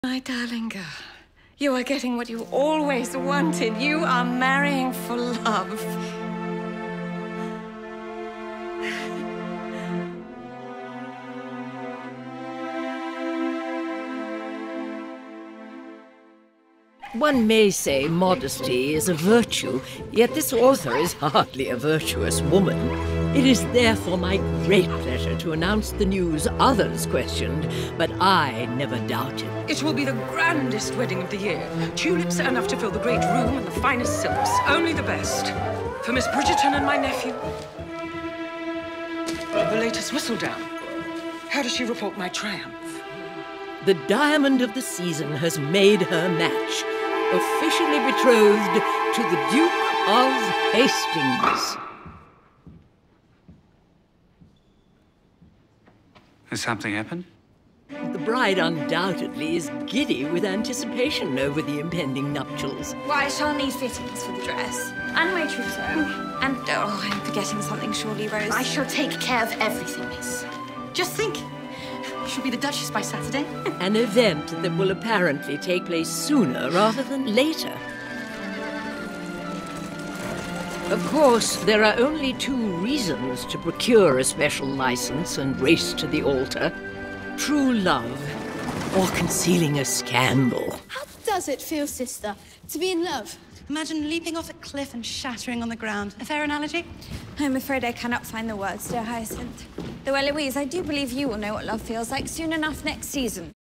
My darling girl, you are getting what you always wanted. You are marrying for love. One may say modesty is a virtue, yet this author is hardly a virtuous woman. It is therefore my great pleasure to announce the news others questioned, but I never doubted. It will be the grandest wedding of the year. Tulips are enough to fill the great room and the finest silks. Only the best. For Miss Bridgerton and my nephew. The latest Whistledown. How does she report my triumph? The diamond of the season has made her match. Officially betrothed to the Duke of Hastings. Has something happened? The bride undoubtedly is giddy with anticipation over the impending nuptials. Well, I shall need fittings for the dress. And my trousseau. And, oh, I'm forgetting something surely, Rose. I shall take care of everything, miss. Just think. She'll be the Duchess by Saturday. An event that will apparently take place sooner rather than later. Of course, there are only two reasons to procure a special license and race to the altar. True love, or concealing a scandal. How does it feel, sister, to be in love? Imagine leaping off a cliff and shattering on the ground. A fair analogy? I'm afraid I cannot find the words, dear Hyacinth. Though, Eloise, I do believe you will know what love feels like soon enough next season.